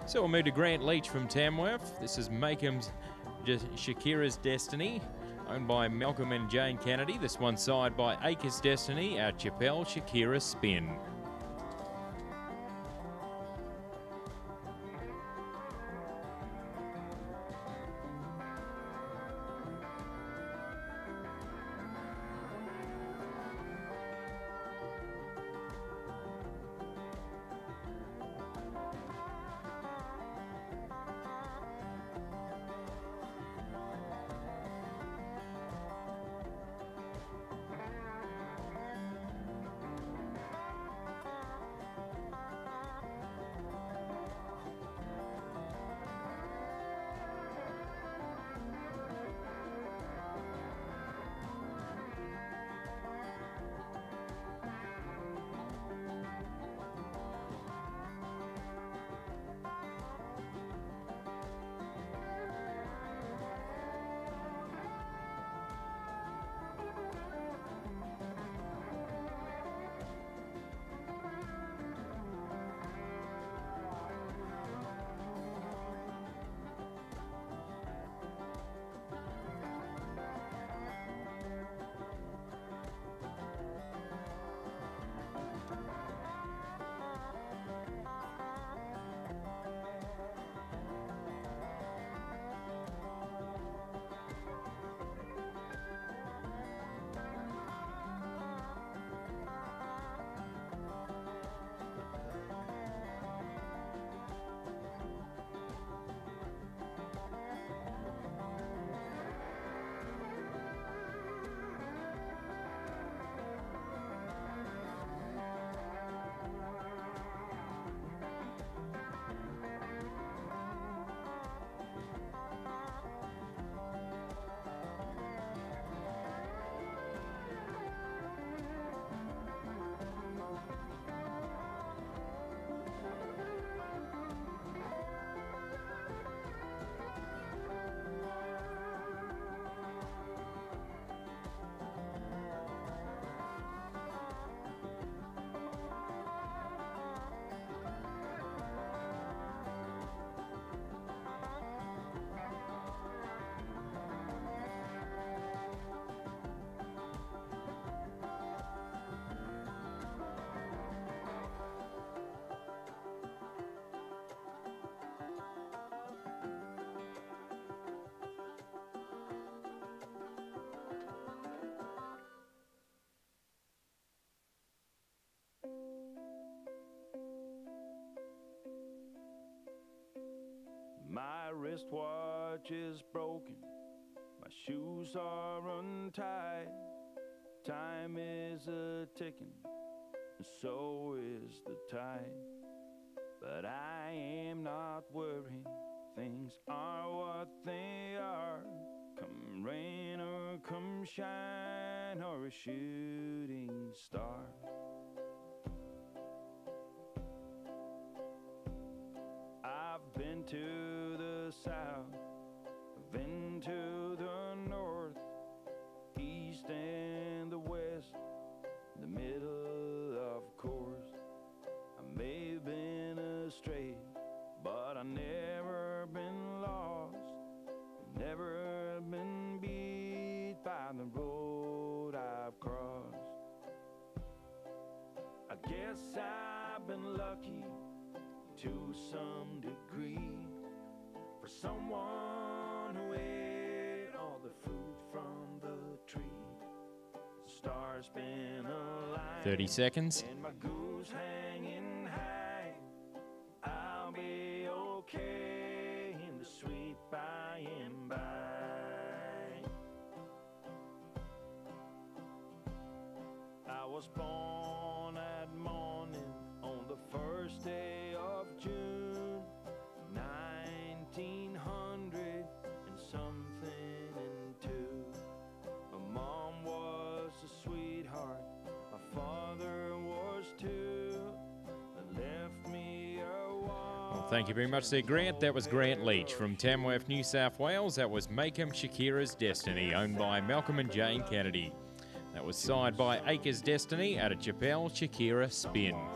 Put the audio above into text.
So we'll move to Grant Leach from Tamworth. This is Makeham's Shakira's Destiny, owned by Malcolm and Jane Kennedy. This one side by Acres Destiny, our Chappelle Shakira Spin. My wristwatch is broken, my shoes are untied. Time is a-ticking, and so is the tide. But I am not worried, things are what they are. Come rain or come shine or a shooting star. I've been to the south, I've been to the north, east and the west, the middle of course. I may have been astray, but I've never been lost, never been beat by the road I've crossed. I guess I've been lucky to some degree, for someone who ate all the fruit from the tree. The stars been aligned, 30 seconds. and my goose hanging high. I'll be okay in the sweet by and by. I was born at morning on the first day of June, 1900 and something and two. My mom was a sweetheart, my father was too, and left me a Well, thank you very much there, Grant. That was Grant Leach from Tamworth, New South Wales. That was Makeham's Shakira's Destiny, owned by Malcolm and Jane Kennedy. That was side by Acres Destiny out of Chappelle Shakira Spin.